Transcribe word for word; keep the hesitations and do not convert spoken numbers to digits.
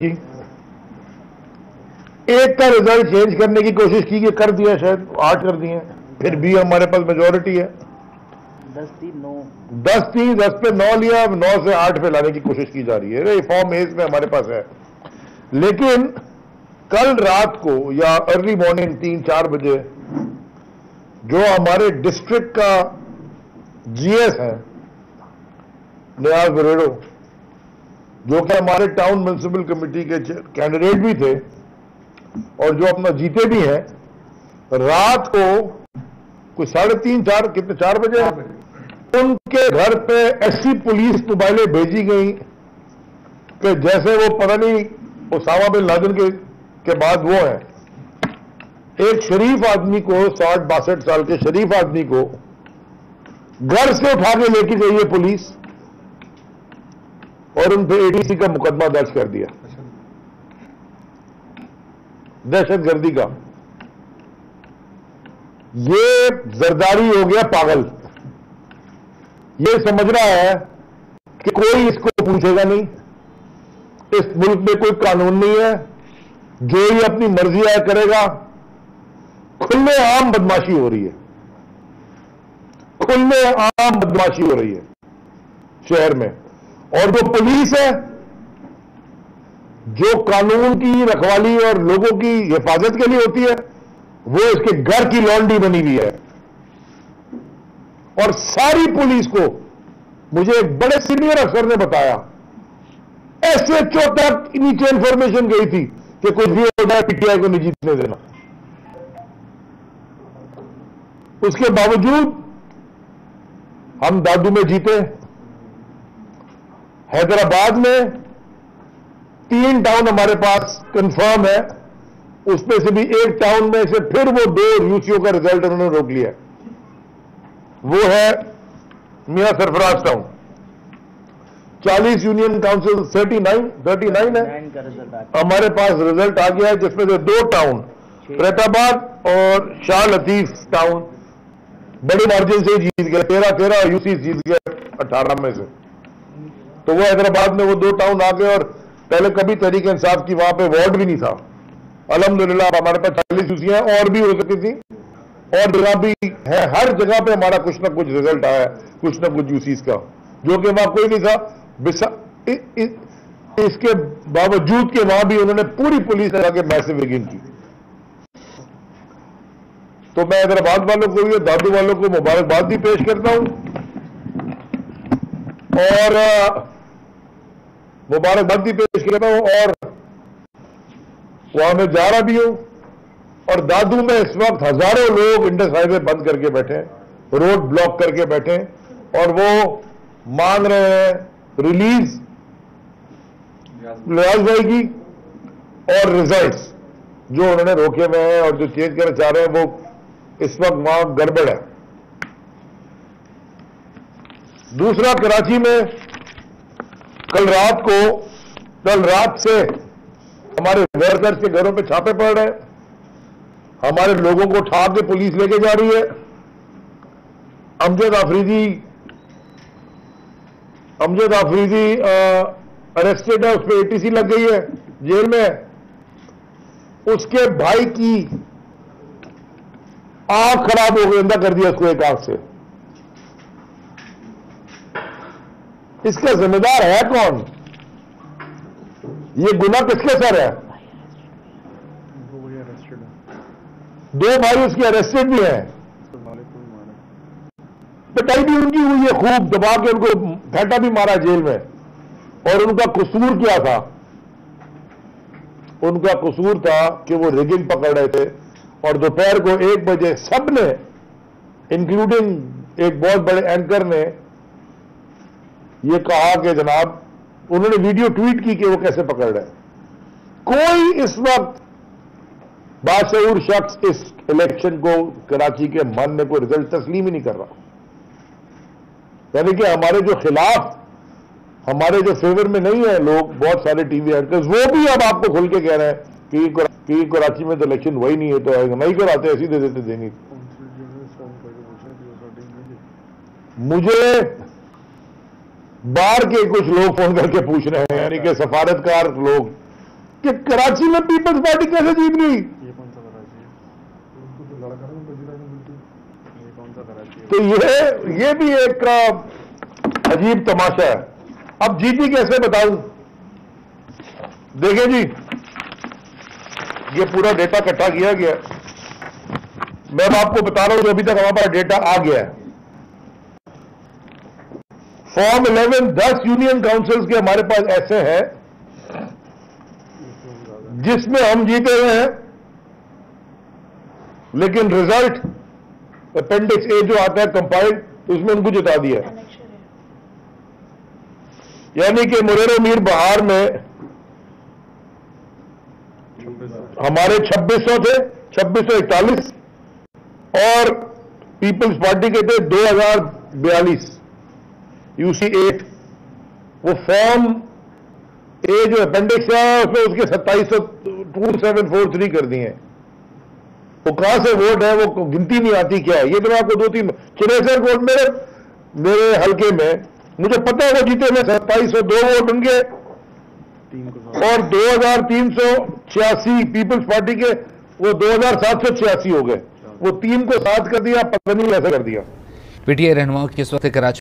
एक का result change करने की कोशिश की, कर दिया, शायद आठ कर दिए, फिर भी हमारे पास मेजोरिटी है। दस तीन नौ दस तीन दस पे नौ लिया, नौ से आठ पे लाने की कोशिश की जा रही है। रिफॉर्म एज में हमारे पास है। लेकिन कल रात को या अर्ली मॉर्निंग तीन चार बजे जो हमारे डिस्ट्रिक्ट का जीएस है नियाज बरेड़ो, जो कि हमारे टाउन म्युनिसिपल कमेटी के कैंडिडेट भी थे और जो अपना जीते भी हैं, रात को कुछ साढ़े तीन चार कितने चार बजे उनके घर पे ऐसी पुलिस मोबाइलें भेजी गई कि जैसे वो पता नहीं ओसामा बिन लादेन के, के बाद वो है। एक शरीफ आदमी को, साठ बासठ साल के शरीफ आदमी को घर से उठा के लेके गई है पुलिस और उन पे एडीसी का मुकदमा दर्ज कर दिया, दहशतगर्दी का। ये जरदारी हो गया पागल। ये समझ रहा है कि कोई इसको पूछेगा नहीं, इस मुल्क में कोई कानून नहीं है, जो ही अपनी मर्जी आया करेगा। खुले आम बदमाशी हो रही है, खुले आम बदमाशी हो रही है शहर में। और जो पुलिस है, जो कानून की रखवाली और लोगों की हिफाजत के लिए होती है, वो इसके घर की लॉन्ड्री बनी हुई है। और सारी पुलिस को, मुझे एक बड़े सीनियर अफसर ने बताया, एसएचओ तक नीचे इंफॉर्मेशन गई थी कि कुछ भी हो जाए पीटीआई को नहीं जीतने देना। उसके बावजूद हम दादू में जीते। हैदराबाद में तीन टाउन हमारे पास कंफर्म है, उसमें से भी एक टाउन में से फिर वो दो यूसीओ का रिजल्ट उन्होंने रोक लिया। वो है मियां सरफराज टाउन। चालीस union council thirty nine thirty nine है हमारे पास रिजल्ट आ गया है, जिसमें से दो टाउन फरीदाबाद और शाह लतीफ टाउन बड़ी मार्जिन से जीत गए, तेरह तेरह यूसी जीत गए अठारह में से। तो वो हैदराबाद में वो दो टाउन आ गए। और पहले कभी तहरीक इंसाफ की वहां पे वार्ड भी नहीं था। अल्हम्दुलिल्लाह हमारे पास चालीस यूसियां और भी हो सकती थी, और जगह भी है, हर जगह पे हमारा कुछ ना कुछ रिजल्ट आया, कुछ ना कुछ यूसीज का, जो कि वहां कोई नहीं था। बिसा, इ, इ, इसके बावजूद के वहां भी उन्होंने पूरी पुलिस लगा के मैसिव रिगिंग की। तो मैं हैदराबाद वालों को भी, दादू वालों को मुबारकबाद भी पेश करता हूं और मुबारकबाद भी पेश करता हूं और वहां मैं जा रहा भी हूं। और दादू में इस वक्त हजारों लोग इंडस हाईवे बंद करके बैठे, रोड ब्लॉक करके बैठे, और वो मांग रहे हैं रिलीज लियाज भाई की और रिजल्ट्स जो उन्होंने रोके हुए हैं और जो चेंज करना चाह रहे हैं, वो इस वक्त वहां गड़बड़ है। दूसरा, कराची में कल रात को कल रात से हमारे वर्कर्स के घरों पे छापे पड़ रहे हैं, हमारे लोगों को उठा के पुलिस लेके जा रही है। अमजद आफरीदी अमजद आफरीदी अरेस्टेड है, उस पर एटीसी लग गई है, जेल में है। उसके भाई की आंख खराब हो गई, अंधा कर दिया उसको एक आंख से। इसका जिम्मेदार है कौन? ये गुनाह किसके सर है? दो भाई उसके अरेस्टेड भी हैं, पिटाई भी उनकी हुई है, खूब दबा के उनको फेंटा भी मारा जेल में। और उनका कसूर क्या था? उनका कसूर था कि वो रिगिंग पकड़ रहे थे और दोपहर को एक बजे सबने, इंक्लूडिंग एक बहुत बड़े एंकर ने, ये कहा कि जनाब, उन्होंने वीडियो ट्वीट की कि वो कैसे पकड़ रहे हैं। कोई इस वक्त बाशऊर शख्स इस इलेक्शन को कराची के मानने को रिजल्ट तस्लीम ही नहीं कर रहा। यानी कि हमारे जो खिलाफ, हमारे जो फेवर में नहीं है लोग, बहुत सारे टीवी एंकर्स, वो भी अब आपको खुल के कह रहे हैं कि, कि कराची में तो इलेक्शन वही नहीं है, तो नहीं कराते, ऐसी दे देते देनी। मुझे बाहर के कुछ लोग फोन करके पूछ रहे हैं, यानी कि सफारतकार लोग, कि कराची में पीपल्स पार्टी कैसे जीत गई। ये कौन सा कराची है? ये कौन सा कराची है? तो ये ये भी एक अजीब तमाशा है। अब जीती कैसे बताऊं? देखें जी, ये पूरा डेटा इकट्ठा किया गया। मैं आपको बता रहा हूं जो अभी तक हमारे पास डेटा आ गया है। फॉर्म इलेवन दस यूनियन काउंसिल्स के हमारे पास ऐसे हैं जिसमें हम जीते हुए हैं, लेकिन रिजल्ट अपेंडिक्स ए जो आता है कंपाइल्ड उसमें उनको जिता दिया। यानी कि मुरेरो मीर बहार में हमारे छब्बीस सौ थे, छब्बीस सौ इकतालीस, और पीपल्स पार्टी के थे दो हजार बयालीस, यूसी एट। वो फॉर्म ए जो अपेंडिक्स है उसमें उसके सत्ताईस सौ टू सेवन फोर थ्री कर दिए हैं। वो कहां से वोट है वो गिनती नहीं आती क्या है। ये तो मैं आपको दो तीन चिनेसर कोर्ट मेरे मेरे हल्के में मुझे पता है वो जीते में सत्ताईस सौ दो वोट उनके और दो हजार तीन सौ छियासी पीपल्स पार्टी के, वो दो हजार सात सौ छियासी हो गए। वो तीन को सात कर दिया, पता नहीं कैसे कर दिया। पीटीआई रहनुमाओं की इस वक्त कराची